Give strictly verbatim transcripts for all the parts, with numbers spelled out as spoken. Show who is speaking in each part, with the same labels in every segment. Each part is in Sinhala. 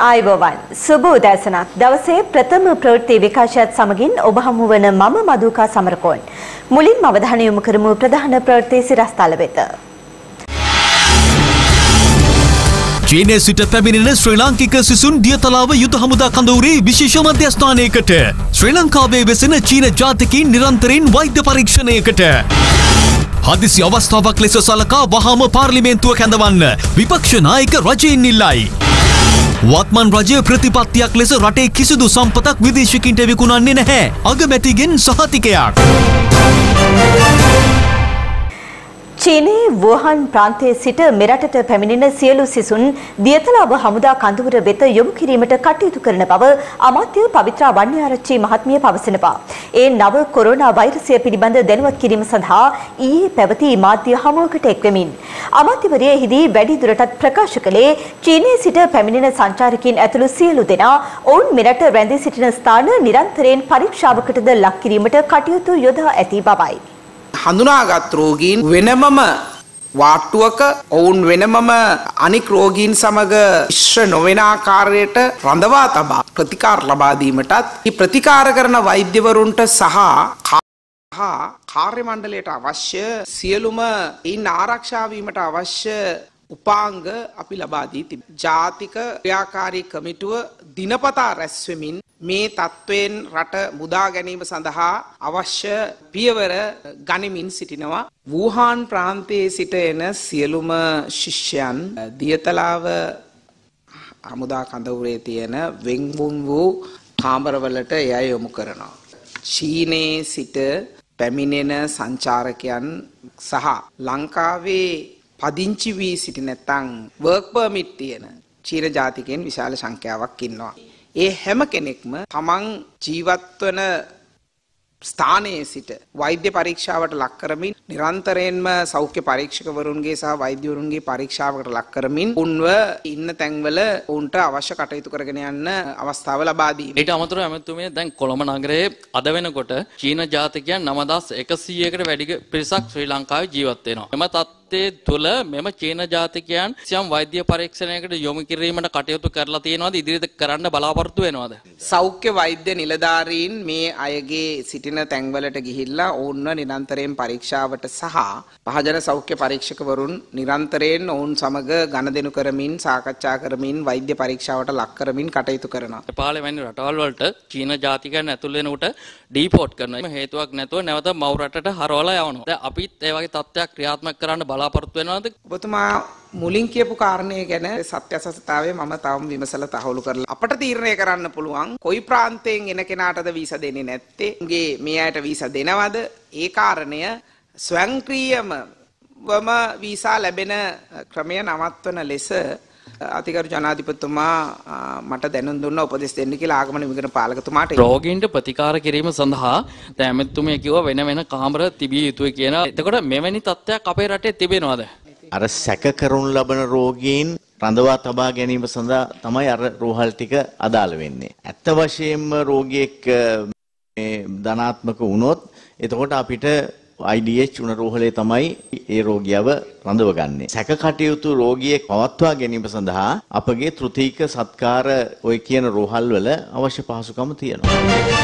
Speaker 1: ආයුබෝවන් සුබ උදෑසනක් දවසේ ප්‍රථම ප්‍රවෘත්ති විකාශයත් සමගින් ඔබ හමු වන මම මදුකා සමරකෝන් මුලින්ම අවධානය යොමු කරමු ප්‍රධාන ප්‍රවෘත්ති සිරස්තල වෙත.
Speaker 2: චීනයේ සිට පැමිණෙන ශ්‍රී ලාංකික සිසුන් දියතලාව යුද හමුදා කඳවුරේ විශේෂ මධ්‍යස්ථානයකට ශ්‍රී ලංකාවේ වෙසෙන චීන ජාතිකයින් නිරන්තරයෙන් වෛද්‍ය පරීක්ෂණයකට හදිසි අවස්ථාවක් ලෙස සලකා වහාම පාර්ලිමේන්තුව කැඳවන්න විපක්ෂ නායක රජයෙන් ඉල්ලයි. වත්මන් රජය ප්‍රතිපත්තියක් ලෙස රටේ කිසිදු සම්පතක් විදේශිකින්ට විකුණන්නේ නැහැ. අගමැතිගෙන් සහතිකයක්.
Speaker 1: චීනයේ වුහාන් ප්‍රාන්තයේ සිට මෙරටට පැමිණෙන සියලු සිසුන් දියතලාව හමුදා කඳවුර වෙත යොමු කිරීමට කටයුතු කරන බව අමාත්‍ය පවිත්‍රා වන්නිආරච්චි මහත්මිය පවසනවා. ඒ නව කොරෝනා වෛරසය පිළිබඳ දැනුවත් කිරීම සඳහා ඊයේ පැවති මාධ්‍ය හමුවකට එක්වෙමින් අමාත්‍යවරිය එහිදී වැඩිදුරටත් ප්‍රකාශ කළේ චීනයේ සිට පැමිණෙන සංචාරකයන් ඇතුළු සියලු දෙනා ඔවුන් මෙරට රැඳී සිටින ස්ථාන නිරන්තරයෙන් පරීක්ෂාවකටද ලක් කිරීමට කටයුතු යොදා ඇති බවයි.
Speaker 3: හඳුනාගත් රෝගීන් වෙනමම වාට්ටුවක ඔවුන් වෙනමම අනික් රෝගීන් සමග මිශ්‍ර නොවන ආකාරයට රඳවා තබා ප්‍රතිකාර ලබා දීමටත් මේ ප්‍රතිකාර කරන වෛද්‍යවරුන්ට සහ කාර්ය මණ්ඩලයට අවශ්‍ය සියලුම ඉන් ආරක්ෂා වීමට අවශ්‍ය උපාංග අපි ලබා දී තිබෙනවා. ජාතික ක්‍රියාකාරී කමිටුව දිනපතා රැස් වෙමින් මේ තත්වයෙන් රට මුදා ගැනීම සඳහා අවශ්‍ය පියවර ගනිමින් සිටිනවා. වුහාන් ප්‍රාන්තයේ සිට එන සියලුම ශිෂ්‍යයන් දියතලාව හමුදා කඳවුරේ තියෙන වෙන්වුන් වූ කාමරවලට එය යොමු කරනවා. චීනයේ සිට පැමිණෙන සංචාරකයන් සහ ලංකාවේ පදිංචි වී සිටි නැත්නම් වර්ක් පර්මිට් තියෙන චීන ජාතිකයන් විශාල සංඛ්‍යාවක් ඉන්නවා. ඒ හැම කෙනෙක්ම තමන් ජීවත් වන ස්ථානයේ සිට වෛද්‍ය පරීක්ෂාවට ලක් කරමින් නිරන්තරයෙන්ම සෞඛ්‍ය පරීක්ෂකවරුන්ගේ සහ වෛද්‍යවරුන්ගේ පරීක්ෂාවකට ලක් කරමින් උන්ව ඉන්න තැන්වල උන්ට අවශ්‍ය කටයුතු කරගෙන යන්න අවස්ථාව ලබා දීම.
Speaker 4: ඊට අමතරව ඇමතුමිය දැන් කොළඹ නගරයේ අද වෙනකොට චීන ජාතිකයන් නව දහස් එකසීයකට වැඩි පිරිසක් ශ්‍රී ලංකාවේ ජීවත් වෙනවා. එම තත්ත්වයේ තුල මෙම චීන ජාතිකයන් සියම් වෛද්‍ය පරීක්ෂණයකට යොමු කිරීමට කටයුතු කරලා තියෙනවාද ඉදිරියට කරන්න බලාපොරොත්තු වෙනවද?
Speaker 3: සෞඛ්‍ය වෛද්‍ය නිලධාරීන් මේ අයගේ සිටින තැන්වලට ගිහිල්ලා ඔවුන්ව නිරන්තරයෙන් පරීක්ෂාවට සහ පහජන සෞඛ්‍ය පරීක්ෂකවරුන් නිරන්තරයෙන් ඔවුන් සමග ගනුදෙනු කරමින් සාකච්ඡා කරමින් වෛද්‍ය පරීක්ෂාවට ලක් කරමින් කටයුතු කරනවා.
Speaker 4: नेपाल වැනි රටවල් වලට චීන ජාතිකයන් ඇතුල් වෙනකොට ඩීපෝට් කරනවා. මේ හේතුවක් නැතුව නැවත මව් රටට හරවලා යවනවා. දැන් අපිත් ඒ වගේ තත්ත්වයක් ක්‍රියාත්මක කරන්න බලාපොරොත්තු වෙනවද?
Speaker 3: ඔබතුමා මුලින් කියපු කාරණේ ගැන සත්‍ය සත්‍යතාවය මම තවම විමසලා තහවුරු කරලා අපට තීරණය කරන්න පුළුවන් කොයි ප්‍රාන්තයෙන් එන කෙනාටද වීසා දෙන්නේ නැත්තේ. උන්ගේ මේ අයට වීසා දෙනවද? ඒ කාරණය ස්වයංක්‍රීයම වම වීසා ලැබෙන ක්‍රමය නවත්වන ලෙස අතිගරු ජනාධිපතිතුමා මට දැනුම් දුන්න උපදෙස් දෙන්න කියලා ආගමන විගණ පාලකතුමාට.
Speaker 4: රෝගීන්ට ප්‍රතිකාර කිරීම සඳහා දැන් ඇමතුමිය කිව්වා වෙන වෙන කාමර තිබිය යුතුයි කියන. එතකොට මෙවැනි තත්ත්වයක් අපේ රටේ තිබෙනවද?
Speaker 5: අර සැක කරනු ලබන රෝගීන් රඳවා තබා ගැනීම සඳහා තමයි අර රෝහල් ටික අදාළ වෙන්නේ. ඇත්ත වශයෙන්ම රෝගියෙක් මේ ධනාත්මක වුණොත් එතකොට අපිට I D H උණ රෝහලේ තමයි ඒ රෝගියව රඳවගන්නේ. සැක කටයුතු රෝගියෙක් පවත්වා ගැනීම සඳහා අපගේ තෘතීක සත්කාර ඔය කියන රෝහල් වල අවශ්‍ය පහසුකම් තියෙනවා.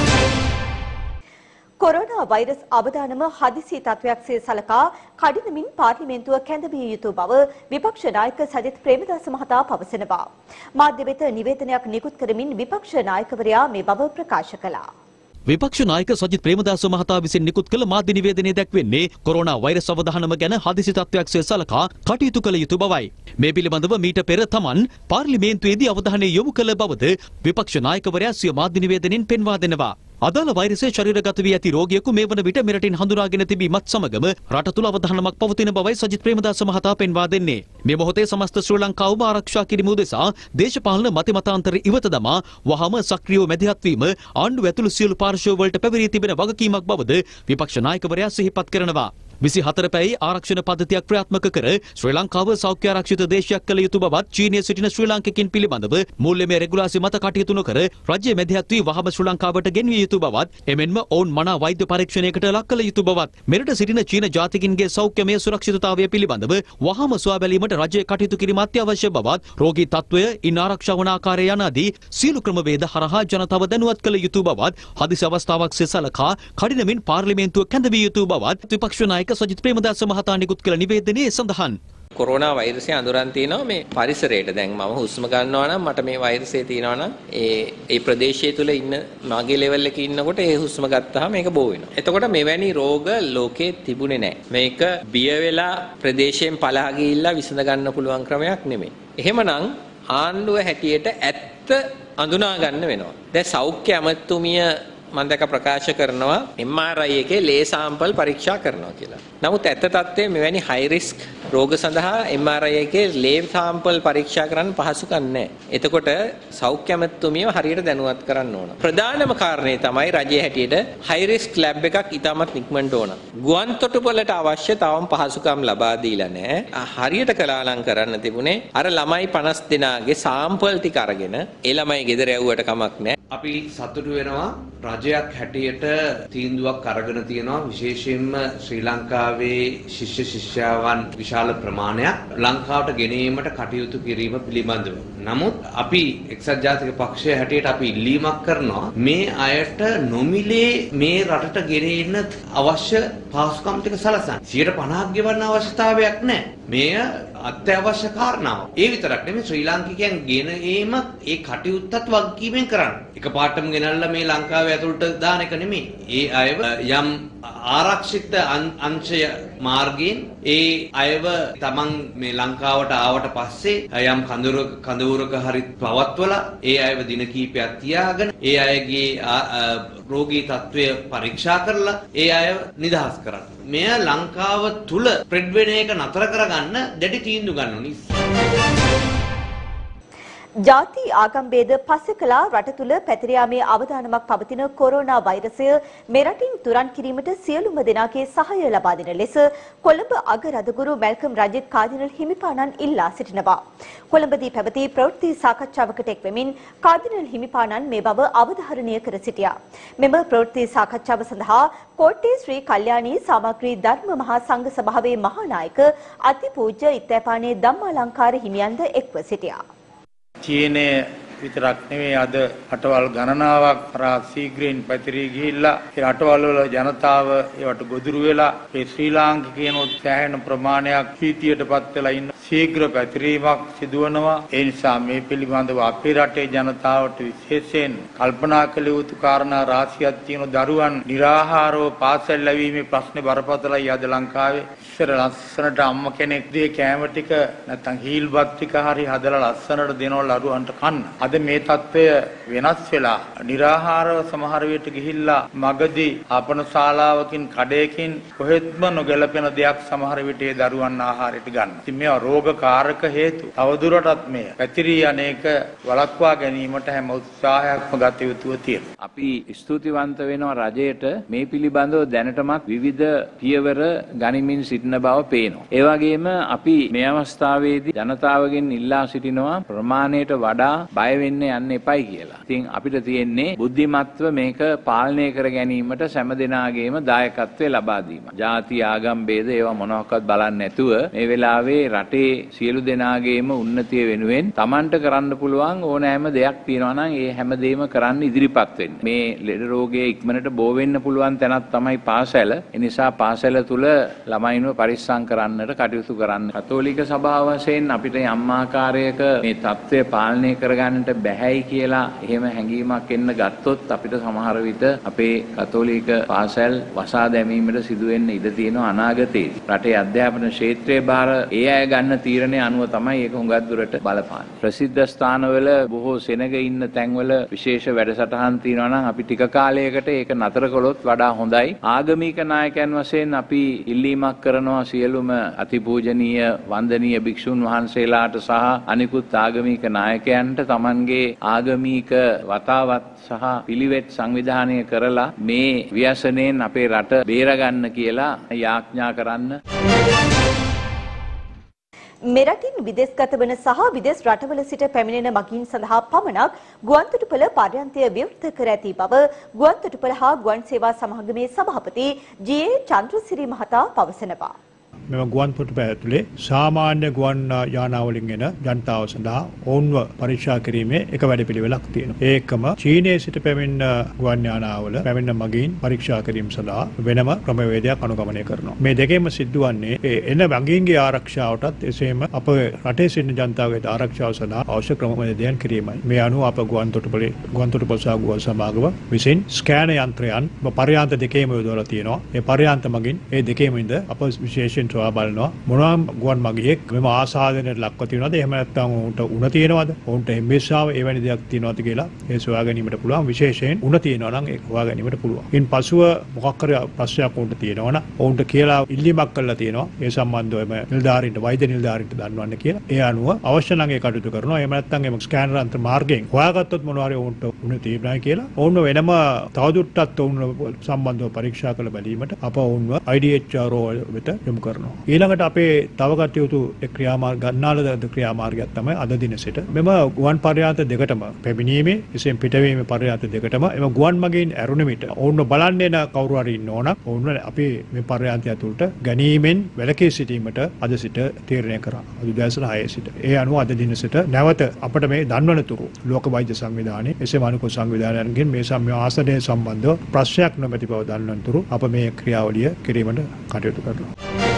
Speaker 1: කොරෝනා වෛරස් අවදානම හදිසි තත්වයක් සේ සලකා කඩිනමින් පාර්ලිමේන්තුව කැඳවිය යුතු බව විපක්ෂ නායක සජිත් ප්‍රේමදාස මහතා පවසනවා. මාධ්‍ය වෙත නිවේදනයක් නිකුත් කරමින් විපක්ෂ නායකවරයා මේ බව ප්‍රකාශ කළා.
Speaker 2: විපක්ෂ නායක සජිත් ප්‍රේමදාස මහතා විසින් නිකුත් කළ මාධ්‍ය නිවේදනයේ දැක්වෙන්නේ කොරෝනා වෛරස් අවදානම ගැන හදිසි තත්වයක් සේ සලකා කටයුතු කළ යුතු බවයි. මේ පිළිබඳව මීට පෙර තමන් පාර්ලිමේන්තුවේදී අවධානය යොමු කළ බවද විපක්ෂ නායකවරයා සිය මාධ්‍ය නිවේදනයෙන් පෙන්වා දෙනවා. අදාළ වෛරසය ශරීරගත වී ඇති රෝගියෙකු මේ වන විට මෙරටින් හඳුනාගෙන තිබීමත් සමගම රට තුළ අවධානමක් පවතින බවයි සජිත් ප්‍රේමදාස මහතා පෙන්වා දෙන්නේ. මේ මොහොතේ සමස්ත ශ්‍රී ලංකාවම ආරක්ෂා කිරීම උදෙසා දේශපාලන මතිමතාන්තර ඉවත දමා වහාම සක්‍රියව මැදිහත් වීම ආණ්ඩුව ඇතුළු සියලු පාර්ශ්ව වලට පැවරී තිබෙන වගකීමක් බවද විපක්ෂ නායකවරයා සිහිපත් කරනවා. විසිහතර පැයි ආරක්ෂණ පද්ධතියක් ක්‍රියාත්මක කර ශ්‍රී ලංකාව සෞඛ්‍ය ආරක්ෂිත දේශයක් කළ යුතු බවත් චීනයේ සිටින ශ්‍රී ලාංකිකයින් පිළිබඳව මූල්‍යමය රෙගුලාසි මත කටයුතු නොකර රජය මැදිහත් වී වහම ශ්‍රී ලංකාවට ගෙන්විය යුතු බවත් එමෙන්ම ඔවුන් මනා වෛද්‍ය පරීක්ෂණයකට ලක් කළ යුතු බවත් මෙරට සිටින චීන ජාතිකින්ගේ සෞඛ්‍යමය සුරක්ෂිතතාවය පිළිබඳව වහම සොයා බැලීමට රජය කටයුතු කිරීම අත්‍යවශ්‍ය බවත් රෝගී තත්ත්වය ඉන් ආරක්ෂා වන ආකාරය යන ආදී සියලු ක්‍රමවේද හරහා ජනතාව දැනුවත් කළ යුතු බවත් හදිසි අවස්ථාවක් සලකා කඩිනමින් පාර්ලිමේන්තුව කැඳවිය යුතු බවත් විපක්ෂ නායක සජිත් ප්‍රේමදාස මහතා නිකුත් කළ නිවේදනයේ සඳහන්.
Speaker 6: කොරෝනා වෛරසය අඳුරන් තියෙනවා මේ පරිසරයට. දැන් මම හුස්ම ගන්නවා නම් මට මේ වෛරසය තියෙනවා නම් ඒ ඒ ප්‍රදේශය තුල ඉන්න මගේ ලෙවල් එකේ ඉන්නකොට ඒ හුස්ම ගත්තාම මේක බෝ වෙනවා. එතකොට මෙවැනි රෝග ලෝකේ තිබුණේ නැහැ. මේක බිය වෙලා ප්‍රදේශයෙන් පළා ගිහිල්ලා විසඳ ගන්න පුළුවන් ක්‍රමයක් නෙමෙයි. එහෙමනම් ආණ්ඩුව හැටියට ඇත්ත අඳුනා ගන්න වෙනවා. දැන් සෞඛ්‍ය අමාත්‍යාංශය මම දැක ප්‍රකාශ කරනවා එම් ආර් ආයි එකේ ලේ සාම්පල් පරීක්ෂා කරනවා කියලා. නමුත් ඇත්ත තත්ත්වයේ මෙවැනි හයි රිස්ක් රෝග සඳහා එම් ආර් ආයි එකේ ලේ සාම්පල් පරීක්ෂා කරන්න පහසුකම් නැහැ. එතකොට සෞඛ්‍ය අමාත්‍යාංශය හරියට දැනුවත් කරන්න ඕන. ප්‍රධානම කාරණේ තමයි රජයේ හැටියට හයි රිස්ක් ලැබ් එකක් ඉතාමත් ඉක්මනට ඕන. ගුවන් තොටුපළට අවශ්‍ය තවම පහසුකම් ලබා දීලා නැහැ. හරියට කලාලං කරන්න තිබුණේ අර ළමයි පනස් දෙනාගේ සාම්පල් ටික අරගෙන ඒ ළමයි ගෙදර යවුවට කමක් නැහැ.
Speaker 7: අපි සතුටු වෙනවා රජයක් හැටියට තීන්දුවක් අරගෙන තියෙනවා විශේෂයෙන්ම ශ්‍රී ලංකාවේ ශිෂ්‍ය ශිෂ්‍යාවන් විශාල ප්‍රමාණයක් ලංකාවට ගෙනීමට කටයුතු කිරීම පිළිබඳව. නමුත් අපි එක්සත් ජාතික පක්ෂය හැටියට අපි ඉල්ලීමක් කරනවා මේ අයට නොමිලේ මේ රටට ගෙනෙන්න අවශ්‍ය පහසුකම් ටික සලසන්න. සියයට පනහක් ගෙවන්න අවශ්‍යතාවයක් නැහැ. මේ අත්‍යවශ්‍ය කාරණාව. ඒ විතරක් නෙමෙයි ශ්‍රී ලාංකිකයන් ගෙන ඒම ඒ කටයුත්තත් වගකීමෙන් කරන්න. එකපාරටම ගෙනල්ලා මේ ලංකාවේ ඇතුළට දාන එක නෙමෙයි. ඒ අයව යම් ආරක්ෂිත අංශය මාර්ගයෙන් ඒ අයව තමන් මේ ලංකාවට ආවට පස්සේ යම් කඳවුරක කඳවුරක හරි පවත්වලා ඒ අයව දින කිහිපයක් තියාගෙන ඒ අයගේ රෝගී තත්ත්වය පරීක්ෂා කරලා ඒ අයව නිදහස් කරන්න. මෙය ලංකාව තුල ස්ප්‍රෙඩ් වෙන එක නතර කරගන්න දැඩි තීන්දුව ගන්න ඕනි.
Speaker 1: ජාති ආගම් ભેද පසකලා රට තුළ පැතිර යාමේ අවදානමක් පවතින කොරෝනා වෛරසය මෙරටින් තුරන් කිරීමට සියලුම දෙනාගේ සහාය ලබා දෙන ලෙස කොළඹ අගරදගුරු මැල්කම් රජිත් කාදිනල් හිමිපාණන් ඉල්ලා සිටිනවා. කොළඹදී පැවති ප්‍රවෘත්ති සාකච්ඡාවකට එක් වෙමින් කාදිනල් හිමිපාණන් මේ බව අවධාරණය කර සිටියා. මෙම ප්‍රවෘත්ති සාකච්ඡාව සඳහා කෝට්ටේ ශ්‍රී කල්යාණී සාමග්‍රී ධර්ම මහා සංඝ සභාවේ මහානායක අතිපූජ්‍ය ඉත්තෑපානේ ධම්මාලංකාර හිමියන්ද එක්ව සිටියා.
Speaker 8: චීනය විතරක් නෙවෙයි අද රටවල් ගණනාවක් කරා ශීඝ්‍රයෙන් පැතිරී ගිහිල්ලා ඒ රටවල් වල ජනතාව ඒවට ගොදුරු වෙලා ඒ ශ්‍රී ලාංකිකයන්ොත් සෑහෙන ප්‍රමාණයක් භීතියටපත් වෙලා ඉන්න ශීඝ්‍ර පැතිරීමක් සිදුවනවා. ඒ නිසා මේ පිළිබඳව අපේ රටේ ජනතාවට විශේෂයෙන් කල්පනා කළ යුතු කාරණා රාශියක් තියෙන. දරුවන් निराහාරව පාසල් ලැබීමේ ප්‍රශ්නේ බරපතලයි අද ලංකාවේ. ඉස්සර ලස්සනට අම්ම කෙනෙක් දී කෑම ටික නැත්නම් හීල්බත් ටික හරි හදලා ලස්සනට දෙනවල දරුවන්ට කන්න. අද මේ తත්වය වෙනස් වෙලා निराහාරව සමහර විට ගිහිල්ලා මගදී ආපන ශාලාවකින් කඩේකින් කොහෙත්ම නොගැලපෙන දෙයක් සමහර විට ඒ දරුවන් ආහාරයට ගන්න. ඉතින් මේවා රෝගකාරක හේතු. තවදුරටත් මේ පැතිරී අනේක වළක්වා ගැනීමට හැම උත්සාහයක්ම ගත යුතුව තියෙනවා.
Speaker 9: අපි ස්තුතිවන්ත වෙනවා රජයට මේ පිළිබඳව දැනටමත් විවිධ පියවර ගනිමින් සිටින බව පේනවා. ඒ වගේම අපි මේ අවස්ථාවේදී ජනතාවගෙන් ඉල්ලා සිටිනවා ප්‍රමාණයට වඩා බය වෙන්න යන්න එපයි කියලා. ඉතින් අපිට තියෙන්නේ බුද්ධිමත්ව මේක පාලනය කර ගැනීමට සෑම දෙනාගේම දායකත්වය ලබා දීම. ජාති ආගම් ભેද ඒවා මොනවාක්වත් බලන්නේ නැතුව මේ වෙලාවේ රටේ සියලු දෙනාගේම උන්නතිය වෙනුවෙන් Tamanට කරන්න පුළුවන් ඕනෑම දෙයක් තියෙනවා නම් ඒ හැමදේම කරන්න ඉදිරිපත් වෙන්න. මේ ලෙඩ රෝගයේ ඉක්මනට බෝ වෙන්න පුළුවන් තැනක් තමයි පාසල. ඒ නිසා පාසල තුල ළමයින්ව පරිස්සම් කරන්නට කටයුතු කරන්න. කතෝලික සභාව වශයෙන් අපිට යම් ආකාරයක මේ தත්ත්වය පාලනය කරගන්නට බැහැයි කියලා එහෙම හැඟීමක් එන්න ගත්තොත් අපිට සමහර විට අපේ කතෝලික පාසල් වසා දැමීමට සිදු වෙන්න ඉඩ තියෙනවා අනාගතයේදී. රටේ අධ්‍යාපන ක්ෂේත්‍රයේ බාර ඒ අය ගන්න ගන්න තීරණය අනුව තමයි ඒක හුඟක් දුරට බලපාන්නේ. ප්‍රසිද්ධ ස්ථානවල බොහෝ සෙනග ඉන්න තැන්වල විශේෂ වැඩසටහන් තියෙනවා නම් අපි ටික කාලයකට ඒක නතර කළොත් වඩා හොඳයි. ආගමික නායකයන් වශයෙන් අපි ඉල්ලීමක් කරනවා සියලුම අතිපූජනීය වන්දනීය භික්ෂුන් වහන්සේලාට සහ අනිකුත් ආගමික නායකයන්ට Tamanගේ ආගමික වතාවත් සහ පිළිවෙත් සංවිධානය කරලා මේ ව්‍යසනයෙන් අපේ රට බේරගන්න කියලා යාඥා කරන්න.
Speaker 1: මෙරටින් විදේශගත වන සහ විදේශ රටවල සිට පැමිණෙන මගීන් සඳහා පමණක් ගුවන්තොටුපළ පර්යන්තය විවෘත කර ඇති බව ගුවන්තොටුපළ හා ගුවන් සේවා සමාගමේ සභාපති ජී ඒ චන්ද්‍රසිරි මහතා පවසනවා.
Speaker 10: මෙම ගුවන්තොටුපළ ඇතුලේ සාමාන්‍ය ගුවන් යානාවලින් එන ජනතාව සඳහා ඔවුන්ව පරීක්ෂා කිරීමේ එක වැඩපිළිවෙලක් තියෙනවා. ඒකම චීනයේ සිට පැමිණෙන ගුවන් යානාවල පැමිණෙන මගීන් පරීක්ෂා කිරීම සඳහා වෙනම ක්‍රමවේදයක් අනුගමනය කරනවා. මේ දෙකේම සිදුවන්නේ එන මගීන්ගේ ආරක්ෂාවටත් එසේම අප රටේ සිටින ජනතාවගේ ආරක්ෂාව සඳහා අවශ්‍ය ක්‍රමවේදයන් කිරීමයි. මේ අනුව අප ගුවන්තොටුපළේ ගුවන්තොටුපළ සහ ගුවන් සමාගම විසින් ස්කෑන යන්ත්‍රයන් පර්යාන්ත දෙකේම යොදවලා තියෙනවා. ඒ පර්යාන්ත මගින් ඒ දෙකේම ඉඳ අප විශේෂයෙන් බලනවා මොනවා ගුවන් මගියෙක් මෙම ආසාදනයට ලක්ව තියෙනවද එහෙම නැත්නම් උන්ට උණ තියෙනවද උන්ට එම්බෙස්සාව එවැනි දෙයක් තියෙනවද කියලා ඒ සොයා ගැනීමට පුළුවන්. විශේෂයෙන් උණ තියෙනවා නම් ඒක හොයා ගැනීමට පුළුවන්. ඉන් පසුව මොකක් හරි ප්‍රශ්නයක් උන්ට තියෙනවා නම් උන්ට කියලා ඉල්ලීමක් කළා තියෙනවා ඒ සම්බන්ධව එම නිලධාරීන්ට වෛද්‍ය නිලධාරීන්ට දන්වන්න කියලා. ඒ අනුව අවශ්‍ය නම් ඒ කටයුතු කරනවා. එහෙම නැත්නම් එම ස්කෑනර් අන්ත්‍ර මාර්ගයෙන් හොයාගත්තොත් මොනවා හරි උන්ට උණ තියෙනවා කියලා ඔවුන්ව වෙනම තවදුරටත් ඔවුන්ව සම්බන්ධව පරීක්ෂා කළ බැලීමට අප ඔවුන්ව I D H R O වෙත යොමු කරනවා. ඊළඟට අපේ තව කටයුතු ක්‍රියාමාර්ග ගන්නාලද ක්‍රියාමාර්ගයක් තමයි අද දින සිට මෙම ගුවන් පර්යාන්ත දෙකටම පැමිණීමේ එසේම පිටවීමේ පර්යාන්ත දෙකටම එම ගුවන් මගින් ඇරුණ විට ඔවුන්ව බලන්න එන කවුරු හරි ඉන්නෝ නම් ඔවුන්ව අපි මේ පර්යාන්තය ඇතුළට ගැනීමෙන් වැළකී සිටීමට අද සිට තීරණය කරා. අද උදෑසන හය සිට. ඒ අනුව අද දින සිට නැවත අපට මේ දන්වනතුරු ලෝක වෛද්‍ය සංවිධානයේ එසේම අනිකුත් සංවිධානයන්ගෙන් මේ සම්මිය ආසනය සම්බන්ධව ප්‍රශ්නයක් නොමැති බව දන්වනතුරු අප මේ ක්‍රියාවලිය කිරීමට කටයුතු කරනවා.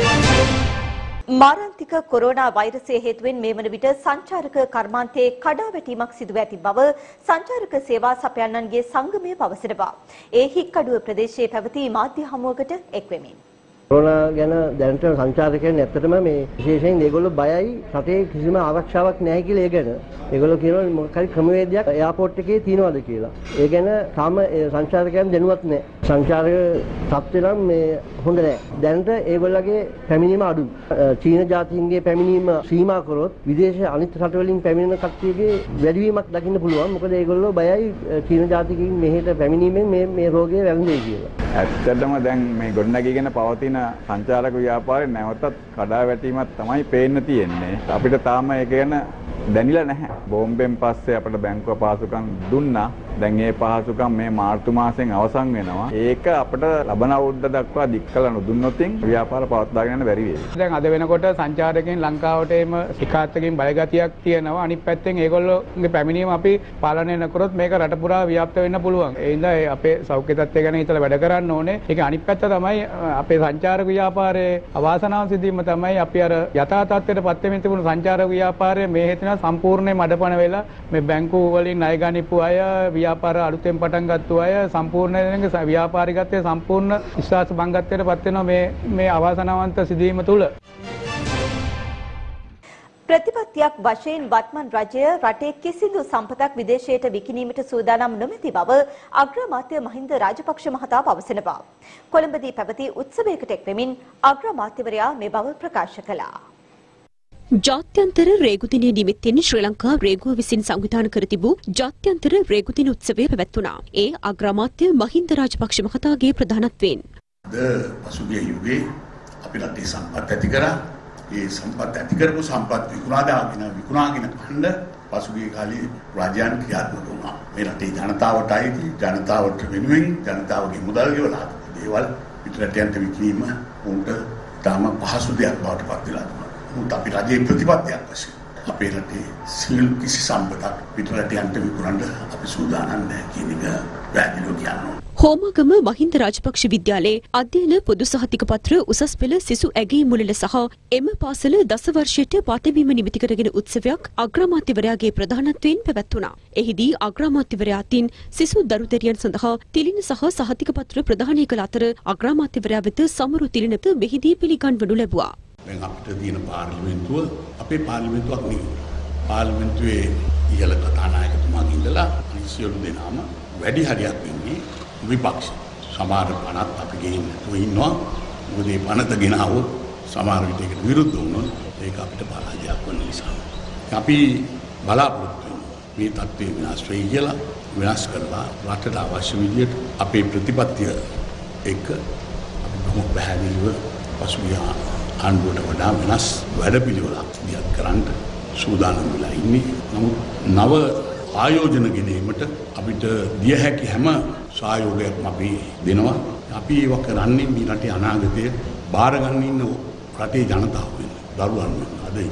Speaker 1: මාරාන්තික කොරෝනා වෛරසය හේතුවෙන් මේ වන විට සංචාරක කර්මාන්තයේ කඩාවැටීමක් සිදුව ඇති බව සංචාරක සේවා සපයන්නන්ගේ සංගමය පවසනවා. ඒ හික්කඩුව ප්‍රදේශයේ පැවති මාධ්‍ය හමුවකට එක්වෙමින්.
Speaker 11: කොරෝනා ගැන දැනට සංචාරකයන් ඇත්තටම මේ විශේෂයෙන් ඒගොල්ලෝ බයයි රටේ කිසිම ආරක්ෂාවක් නැහැ කියලා ඒ ගැන. ඒගොල්ලෝ කියනවා මොකක් හරි ක්‍රමවේදයක් එයාපෝට් එකේ තියනවාද කියලා. ඒ ගැන තාම සංචාරකයන් දැනුවත් නැහැ. සංචාරක තත්ත්වය නම් මේ හොඳ නැහැ. දැනට ඒගොල්ලගේ පැමිණීම අඩුයි. චීන ජාතීන්ගේ පැමිණීම සීමා කරොත් විදේශ අනිත් රටවලින් පැමිණෙන කට්ටියගේ වැඩිවීමක් දකින්න පුළුවන්. මොකද ඒගොල්ලෝ බයයි චීන ජාතිකයින් මෙහෙට පැමිණීමෙන් මේ මේ රෝගය වැළඳෙයි කියලා.
Speaker 12: ඇත්තටම දැන් මේ ගොඩනැගීගෙන පවතින සංචාරක ව්‍යාපාරේ නැවතත් කඩාවැටීමක් තමයි පේන්න තියෙන්නේ. අපිට තාම ඒක ගැන දැනිලා නැහැ. බෝම්බෙන් පස්සේ අපිට බැංකුව පහසුකම් දුන්නා. දැන් මේ පහසුකම් මේ මාර්තු මාසෙන් අවසන් වෙනවා. ඒක අපිට ලබන අවුරුද්ද දක්වා දික් කළ නොදුන්නොත් ව්‍යාපාර පවත්වාගෙන යන්න බැරි වෙයි.
Speaker 13: දැන් අද වෙනකොට සංචාරකයන් ලංකාවට එම එකාත්තකින් බලගතියක් තියෙනවා. අනිත් පැත්තෙන් ඒගොල්ලෝගේ පැමිණීම අපි පාලනය නොකරොත් මේක රට පුරා ව්‍යාප්ත වෙන්න පුළුවන්. ඒ හින්දා අපේ සෞඛ්‍ය තත්ත්වය ගැන හිතලා වැඩ කරන්න ඕනේ. ඒක අනිත් පැත්ත තමයි අපේ සංචාරක ව්‍යාපාරයේ අවාසනාව සිදුවීම තමයි අපි අර යථා තත්ත්වයට පත් වෙමින් තිබුණු සංචාරක ව්‍යාපාරයේ මේ හේතුන සම්පූර්ණයෙන් මඩපණ වෙලා මේ බැංකු වලින් ණය ගනිපු අය ව්‍යාපාර අලුතෙන් පටන් ගත්තු අය සම්පූර්ණයෙන් ව්‍යාපාරිකත්වයේ සම්පූර්ණ විශ්වාස භංගත්වයට පත් වෙනවා මේ මේ අවාසනාවන්ත සිදුවීම තුළ.
Speaker 1: ප්‍රතිපත්තියක් වශයෙන් වත්මන් රජය රටේ කිසිදු සම්පතක් විදේශයට විකිණීමට සූදානම් නොමැති බව අග්‍රාමාත්‍ය මහින්ද රාජපක්ෂ මහතා පවසනවා. කොළඹදී පැවති උත්සවයකට එක්වෙමින් අග්‍රාමාත්‍යවරයා මේ බව ප්‍රකාශ කළා.
Speaker 14: ජාත්‍යන්තර රේගු දිනය නිමිත්තෙන් ශ්‍රී ලංකා රේගුව විසින් සංවිධානය කර තිබූ ජාත්‍යන්තර රේගු දින උත්සවය පැවැත්වුණා. ඒ අග්‍රාමාත්‍ය මහින්ද රාජපක්ෂ මහතාගේ ප්‍රධානත්වයෙන්.
Speaker 15: ද පසුගිය යුගයේ අපි රටේ සම්පත් ඇති කරා. ඒ සම්පත් ඇති කරපු සම්පත් විකුණාදාගෙන විකුණාගෙන කන්න පසුගිය කාලේ රාජ්‍යයන් ක්‍රියාත්මක වුණා. මේ රටේ ජනතාවට අයිති ජනතාවට වෙනුවෙන් ජනතාවගේ මුදල් ගෙවලා දේවල් පිටරටයන්ට විකිණීම උන්ට තාම පහසු දෙයක් බවට පත් වෙලා තියෙනවා. උන්ට අපි රජයේ ප්‍රතිපත්තියක් වශයෙන් අපේ රටේ සියලු කිසි සම්පතක් පිටරටයන්ට විකුණන්න අපි සූදානම් නැහැ කියන එක වැදගත් කියනවා.
Speaker 14: හෝමාගම මහින්ද රාජපක්ෂ විද්‍යාලයේ අධ්‍යයන පොදු සහතික පත්‍ර උසස් පෙළ සිසු ඇගී මුලල සහ එම පාසල දස වර්ෂයට පාතැබීම නිමිති කරගෙන උත්සවයක් අග්‍රාමාත්‍යවරයාගේ ප්‍රධානත්වයෙන් පැවැත්වුණා. එහිදී අග්‍රාමාත්‍යවරයා අතින් සිසු දරුදැරියන් සඳහා තිලින සහ සහතික පත්‍ර ප්‍රදානය කළ අතර අග්‍රාමාත්‍යවරයා වෙත සමරු තිලිනත මෙහිදී පිළිගන්වනු ලැබුවා.
Speaker 15: දැන් අපිට තියෙන පාර්ලිමේන්තුව අපේ පාර්ලිමේන්තුවක් නෙවෙයි. පාර්ලිමේන්තුවේ ඉහළ කතානායකතුමාගේ ඉඳලා සියලු දෙනාම වැඩි හරියක් වෙන්නේ විපක්ෂ. සමහර පනත් අපි ගෙයින් නැතුව ඉන්නවා. මොකද මේ පනත ගෙනාවොත් සමහර විට ඒකට විරුද්ධ වුණොත් ඒක අපිට පරාජයක් වෙන නිසා. අපි බලාපොරොත්තු මේ තත්ත්වය වෙනස් වෙයි කියලා වෙනස් කරලා රටට අවශ්‍ය විදියට අපේ ප්‍රතිපත්තිය එක්ක අපි බොහොම පැහැදිලිව පසුගිය ආණ්ඩුවට වඩා වෙනස් වැඩපිළිවෙලක් දියත් කරන්න සූදානම් වෙලා ඉන්නේ. නමුත් නව ආයෝජන ගෙනීමට අපිට දිය හැකි හැම සහයෝගයක්ම අපි දෙනවා. අපි ඒක කරන්නේ මේ රටේ අනාගතය බාර ගන්න ඉන්න රටේ ජනතාව වෙන දරුවන් වෙන අද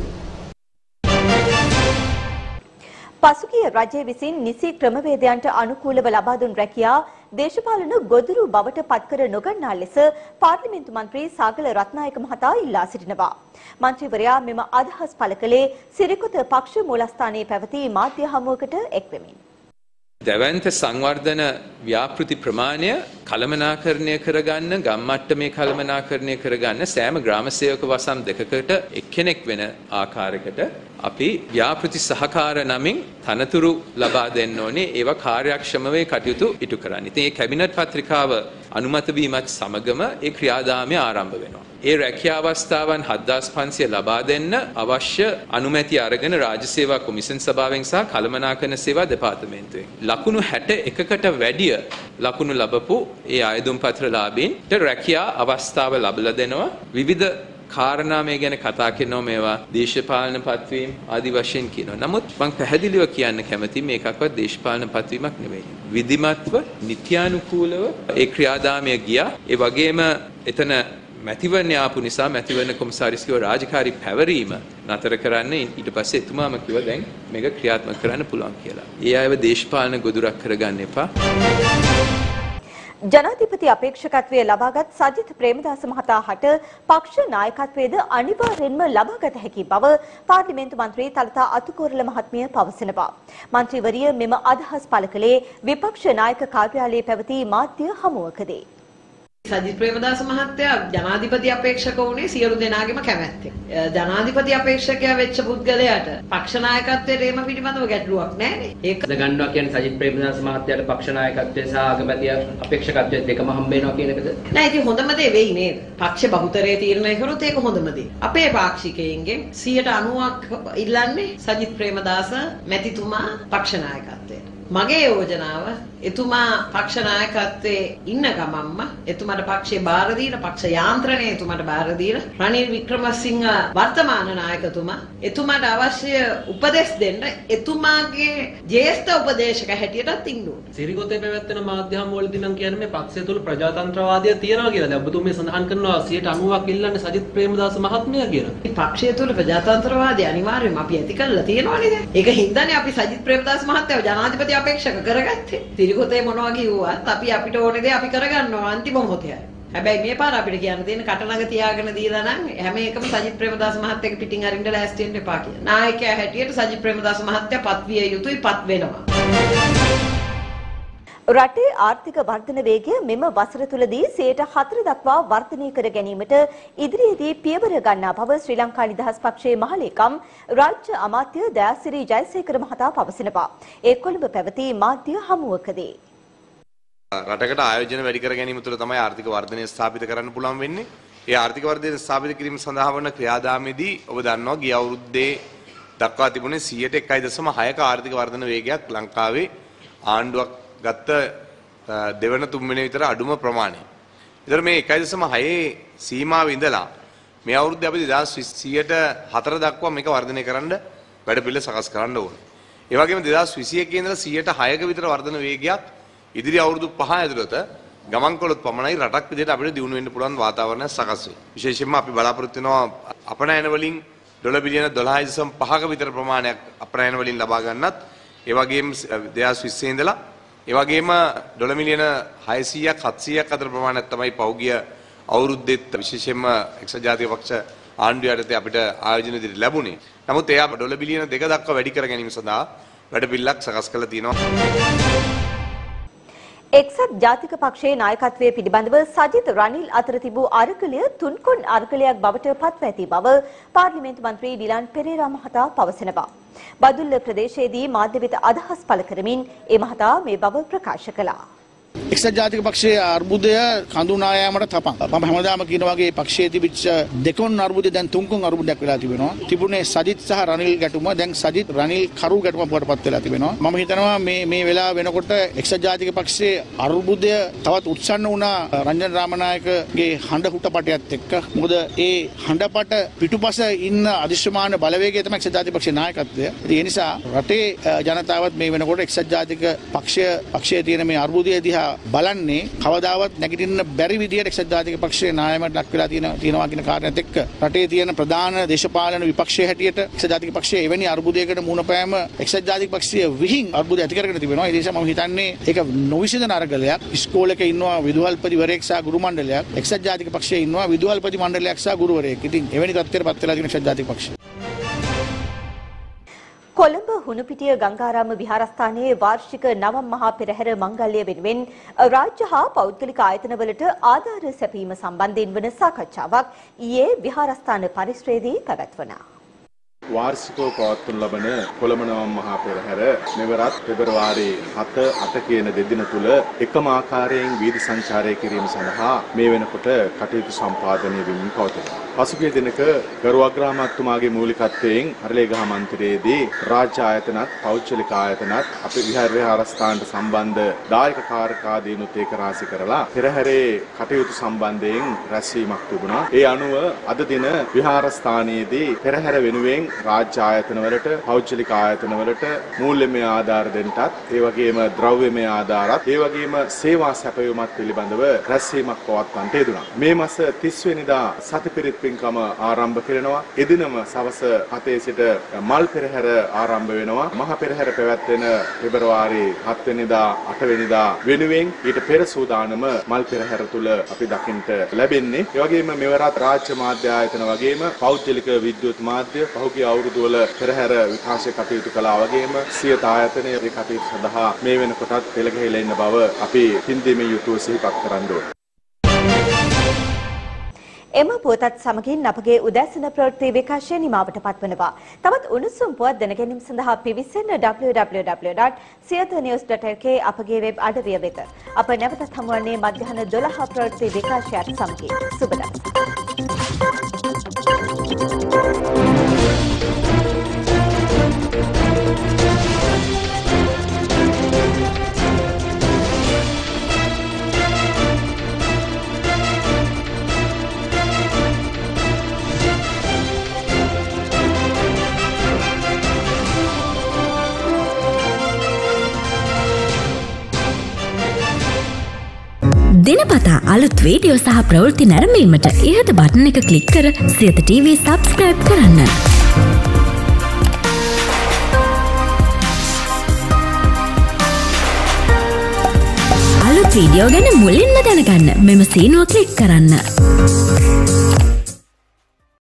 Speaker 1: පසුගිය රජය විසින් නිසි ක්‍රමවේදයන්ට අනුකූලව ලබා දුන් රැකියා දේශපාලන ගොදුරු බවට පත්කර නොගන්නා ලෙස පාර්ලිමේන්තු මන්ත්‍රී සාගල රත්නායක මහතා ඉල්ලා සිටිනවා. මන්ත්‍රීවරයා මෙම අදහස් පළ කළේ සිරිකොත පක්ෂ මූලස්ථානයේ පැවති මාධ්‍ය හමුවකට එක්වෙමින්.
Speaker 6: දැවැන්ත සංවර්ධන ව්‍යාපෘති ප්‍රමාණය කළමනාකරණය කරගන්න ගම්මට්ටමේ කළමනාකරණය කරගන්න සෑම ග්‍රාම සේවක වසම් දෙකකට එක්කෙනෙක් වෙන ආකාරයකට අපි ව්‍යාපෘති සහකාර නමින් තනතුරු ලබා දෙන්න ඕනේ. ඒවා කාර්යක්ෂමව කටයුතු ඉටු කරන්න. ඉතින් මේ කැබිනට් පත්‍රිකාව අනුමත වීමත් සමගම ඒ ක්‍රියාදාමය ආරම්භ වෙනවා. ඒ රැකියා අවස්ථාවන් හත්දාස් පන්සිය ලබා දෙන්න අවශ්‍ය අනුමැති අරගෙන රාජ්‍ය සේවා කොමිෂන් සභාවෙන් සහ කළමනාකරණ සේවා දෙපාර්තමේන්තුවෙන් ලකුණු හැට එකකට වැඩිය ලකුණු ලබපු ඒ ආයුධම් පත්‍රලාභීන්ට රැකියා අවස්ථාව ලබා දෙනවා. විවිධ කාරණා මේ ගැන කතා කරනවා, මේවා දේශපාලන පත්වීම් ආදි වශයෙන් කියනවා. නමුත් මම පැහැදිලිව කියන්න කැමතියි මේකක්වත් දේශපාලන පත්වීමක් නෙවෙයි. විධිමත්ව නිත්‍යානුකූලව ඒ ක්‍රියාදාමය ගියා. ඒ වගේම එතන මැතිවරණ ආපු නිසා මැතිවරණ කොමසාරිස්ගේ රාජකාරී පැවරීම නතර කරන්න ඊට පස්සේ එතුමාම කිව්වා දැන් මේක ක්‍රියාත්මක කරන්න පුළුවන් කියලා. ඒ අයව දේශපාලන ගොදුරක් කරගන්න එපා.
Speaker 1: ජනාධිපති අපේක්ෂකත්වයේ ලබාගත් සජිත් ප්‍රේමදාස මහතා හට පක්ෂ නායකත්වයේද අනිවාර්යෙන්ම ලබාගත හැකි බව පාර්ලිමේන්තු මන්ත්‍රී තලතා අතුකෝරළ මහත්මිය පවසනවා. මන්ත්‍රීවරිය මෙම අදහස් පළ කළේ විපක්ෂ නායක කාර්යාලයේ පැවති මාධ්‍ය හමුවකදී.
Speaker 16: සජිත් ප්‍රේමදාස මහත්තයා ජනාධිපති අපේක්ෂක වුණේ සියලු දෙනාගේම කැමැත්තෙන්. ජනාධිපති අපේක්ෂකයා වෙච්ච පුද්ගලයාට පක්ෂ නායකත්වයේ ඒම පිළිබඳව ගැටලුවක් නැහැ. ඒක
Speaker 17: ගන්නවා කියන්නේ සජිත් ප්‍රේමදාස මහත්තයාට පක්ෂ නායකත්වයේ සහ අගමැති අපේක්ෂකත්වයේ දෙකම හම්බ වෙනවා කියන එකද?
Speaker 16: නෑ, ඒක හොඳම දේ වෙයි නේද? පක්ෂ බහුතරයේ තීරණය කරොත් ඒක හොඳම දේ. අපේ පාක්ෂිකයින්ගෙන් සියයට අනූවක් ඉල්ලන්නේ සජිත් ප්‍රේමදාස මැතිතුමා පක්ෂ නායකත්වයට. මගේ යෝජනාව එතුමා පක්ෂ නායකත්වයේ ඉන්න ගමම්ම එතුමාට පක්ෂයේ බාර දීලා පක්ෂ යාන්ත්‍රණය එතුමාට බාර දීලා රනිල් වික්‍රමසිංහ වර්තමාන නායකතුමා එතුමාට අවශ්‍ය උපදෙස් දෙන්න එතුමාගේ ජ්‍යෙෂ්ඨ උපදේශක හැටියටත් ඉන්න ඕනේ.
Speaker 17: සිරිකොතේ පැවැත්වෙන මාධ්‍යම් වලදී නම් කියන්නේ මේ පක්ෂය තුල ප්‍රජාතන්ත්‍රවාදය තියෙනවා කියලා. දැන් ඔබතුමී සඳහන් කරනවා සියයට අනූවක් ඉල්ලන්නේ සජිත් ප්‍රේමදාස මහත්මයා කියලා.
Speaker 16: මේ පක්ෂය තුල ප්‍රජාතන්ත්‍රවාදය අනිවාර්යයෙන්ම අපි ඇති කරලා තියෙනවනේ දැන්. ඒක හින්දානේ අපි සජිත් ප්‍රේමදාස මහත්තයාව ජනාධිපති අපේක්ෂක කරගත්තේ. තිරිකොතේ මොනවා කිව්වත් අපි අපිට ඕනේ දේ අපි කරගන්නවා අන්තිම මොහොතේ. හැබැයි මේ පාර අපිට කියන්න තියෙන කටනග තියාගෙන දීලා නම් හැම එකම සජිත් ප්‍රේමදාස මහත්තයාගේ පිටින් අරින්න ලෑස්ති වෙන්න එපා කියලා. නායකයා හැටියට සජිත් ප්‍රේමදාස මහත්තයා පත්විය යුතුයි, පත් වෙනවා.
Speaker 1: රටේ ආර්ථික වර්ධන වේගය මෙම වසර තුලදී සියයට හතර දක්වා වර්ධනය කර ගැනීමට ඉදිරියේදී පියවර ගන්නා බව ශ්‍රී ලංකා නිදහස් පක්ෂයේ මහලේකම් රාජ්‍ය අමාත්‍ය දයාසිරි ජයසේකර මහතා පවසනවා. ඒ කොළඹ පැවති මාධ්‍ය හමුවකදී
Speaker 18: රටකට ආයෝජන වැඩි කර ගැනීම තුළ තමයි ආර්ථික වර්ධනය ස්ථාපිත කරන්න පුළුවන් වෙන්නේ. ඒ ආර්ථික වර්ධනය ස්ථාපිත කිරීම සඳහා වන ක්‍රියාදාමයේදී ඔබ දන්නවා ගිය අවුරුද්දේ දක්වා තිබුණේ සියයට එකයි දශම හයක ආර්ථික වර්ධන වේගයක් ලංකාවේ ආණ්ඩුවක් ගත්ත දෙවන තුන්වෙනි විතර අඩුම ප්‍රමාණය. ඒතර මේ එකයි දශම හයේ සීමාවේ ඉඳලා මේ අවුරුද්දේ අපි දෙදාස් විසියට හතර දක්වා මේක වර්ධනය කරන්න වැඩපිළිවෙල සකස් කරන්න ඕනේ. ඒ වගේම දෙදාස් විසි එකේ ඉඳලා සියයට හයක විතර වර්ධන වේගයක් ඉදිරි අවුරුදු පහ ඇතුළත ගමන් කළොත් පමණයි රටක් විදිහට අපිට දියුණු වෙන්න පුළුවන් වාතාවරණයක් සකස් වෙන්නේ. විශේෂයෙන්ම අපි බලාපොරොත්තු වෙනවා අපනයන වලින් ඩොලර් බිලියන දොළහයි දශම පහක විතර ප්‍රමාණයක් අපනයන වලින් ලබා ගන්නත්, ඒ වගේම දෙදාස් විස්සේ ඉඳලා ඒ වගේම ඩොලර් මිලියන හයසීයක් හත්සීයක් අතර ප්‍රමාණයක් තමයි පෞගිය අවුරුද්දෙත් විශේෂයෙන්ම එක්සත් ජාතික පක්ෂ ආණ්ඩුව යටතේ අපිට ආයෝජන ඉදිරි ලැබුණේ. නමුත් ඒ අප ඩොලර් බිලියන දෙක දක්වා වැඩි කර ගැනීම සඳහා වැඩපිළිවෙලක් සකස් කරලා තියෙනවා.
Speaker 1: එක්සත් ජාතික පක්ෂයේ නායකත්වයේ පිළිබඳව සජිත් රනිල් අතර තිබූ අරගලය තුන්කොන් අරගලයක් බවට පත්ව ඇති බව පාර්ලිමේන්තු මන්ත්‍රී ඩිලාන් පෙරේරා මහතා පවසනවා. බදුල්ල ප්‍රදේශයේදී මාධ්‍ය වෙත අදහස් පළ කරමින් ඒ මහතා මේ බව ප්‍රකාශ කළා.
Speaker 19: එක්සත් ජාතික පක්ෂයේ අර්බුදය කඳුනා යාමට තපන්. මම හැමදාම කියන වගේ පක්ෂයේ තිබිච්ච දෙකොන් අර්බුදය දැන් තුන්කොන් අර්බුදයක් වෙලා තිබෙනවා. තිබුණේ සජිත් සහ රනිල් ගැටුම දැන් සජිත් රනිල් කරු ගැටුම බවට පත් වෙලා තිබෙනවා. මම හිතනවා මේ මේ වෙලාව වෙනකොට එක්සත් ජාතික පක්ෂයේ අර්බුදය තවත් උත්සන්න වුණා රංජන් රාමනායකගේ හඬ හුටපටයත් එක්ක. මොකද ඒ හඬපට පිටුපස ඉන්න අදිශ්‍යමාන බලවේගය තමයි එක්සත් ජාතික පක්ෂයේ නායකත්වය. ඒ නිසා රටේ ජනතාවත් මේ වෙනකොට එක්සත් ජාතික පක්ෂය පක්ෂයේ තියෙන මේ අර්බුදය දිහා බලන්නේ කවදාවත් නැගිටින්න බැරි විදියට එක්සත් ජාතික පක්ෂයේ නායකයන්ට ලක් වෙලා තියෙන තියෙනවා කියන කාරණේත් එක්ක රටේ තියෙන ප්‍රධාන දේශපාලන විපක්ෂයේ හැටියට එක්සත් ජාතික පක්ෂයේ එවැනි අර්බුදයකට මුහුණ පෑම එක්සත් ජාතික පක්ෂයේ විහිං අර්බුදය ඇති කරගෙන තිබෙනවා. ඒ නිසා මම හිතන්නේ ඒක නොවිසඳන අරගලයක්. ඉස්කෝලේක ඉන්නවා විදුහල්පතිවරයෙක් සහ ගුරු මණ්ඩලයක්. එක්සත් ජාතික පක්ෂයේ ඉන්නවා විදුහල්පති මණ්ඩලයක් සහ ගුරුවරයෙක්. ඉතින් එවැනි තත්ත්වයකට පත් වෙලා තියෙන එක්සත් ජාතික පක්ෂය.
Speaker 1: කොළඹ හුණුපිටිය ගංගාරාම විහාරස්ථානයේ වාර්ෂික නවම් මහා පෙරහැර මංගල්‍ය වෙනුවෙන් රාජ්‍ය හා පෞද්ගලික ආයතනවලට ආධාර සැපීම සම්බන්ධයෙන් වන සාකච්ඡාවක් ඊයේ විහාරස්ථාන පරිශ්‍රයේදී පැවැත්වුණා.
Speaker 20: වාර්ෂිකව පවත්වනු ලබන කොළඹ නවම් මහා පෙරහැර මෙවරත් පෙබරවාරි හත අට කියන දෙදින තුල එකම ආකාරයෙන් වීදි සංචාරය කිරීම සඳහා මේ වෙනකොට කටයුතු සම්පාදනය වෙමින් පවතිනවා. පසුගිය දිනක ගරු අග්‍රාමාත්‍යතුමාගේ මූලිකත්වයෙන් හරලේගහ මන්දිරයේදී රාජ්‍ය ආයතනත් පෞද්ගලික ආයතනත් අපේ විහාර විහාරස්ථානට සම්බන්ධ දායක කාර්යකාදීනුත් ඒක රාශි කරලා පෙරහැරේ කටයුතු සම්බන්ධයෙන් රැස්වීමක් තිබුණා. ඒ අනුව අද දින විහාරස්ථානයේදී පෙරහැර වෙනුවෙන් රාජ්‍ය ආයතනවලට පෞද්ගලික ආයතනවලට මූල්‍යමය ආධාර දෙන්නටත් ඒ වගේම ද්‍රව්‍යමය ආධාරත් ඒ වගේම සේවා සැපයීමත් පිළිබඳව රැස්වීමක් පවත්වන්නට යෙදුණා. මේ මාස තිස් වෙනිදා සතිපිරිත් පින්කම ආරම්භ කරනවා. එදිනම සවස හතේ සිට මල් පෙරහැර ආරම්භ වෙනවා. මහ පෙරහැර පැවැත්වෙන පෙබරවාරි හත් වෙනිදා අට වෙනිදා වෙනුවෙන් ඊට පෙර සූදානම මල් පෙරහැර තුල අපි දකින්නට ලැබෙන්නේ. ඒ වගේම මෙවරත් රාජ්‍ය මාධ්‍ය ආයතන වගේම පෞද්ගලික විද්‍යුත් මාධ්‍ය පහුගිය අවුරුදු වල පෙරහැර විකාශය කටයුතු කළා වගේම සියත ආයතනයේ ඒ කටයුතු සඳහා මේ වෙනකොටත් පෙළ ගැහිලා ඉන්න බව අපි හින්දීමේ යුතුව සිහිපත් කරන්න ඕනේ.
Speaker 1: එම පුවතත් සමගින් අපගේ උදැසන ප්‍රවෘත්ති විකාශය නිමාවට පත්වනවා. තවත් උණුසුම් පුවත් දැනගැනීම සඳහා පිවිසෙන්න double-u double-u double-u dot siyatha news dot l k අපගේ වෙබ් අඩවිය වෙත. අප නැවතත් හමුවන්නේ මධ්‍යහන දොළහ ප්‍රවෘත්ති විකාශයත් සමගින්. සුබ දවසක්.
Speaker 21: දිනපතා අලුත් වීඩියෝ සහ ප්‍රවෘත්ති නැරඹීමට ඉහත බටන් එක ක්ලික් කර සියත ටීවී සබ්ස්ක්‍රයිබ් කරන්න. අලුත් වීඩියෝ ගැන මුලින්ම දැනගන්න මෙම සීනුව ක්ලික් කරන්න.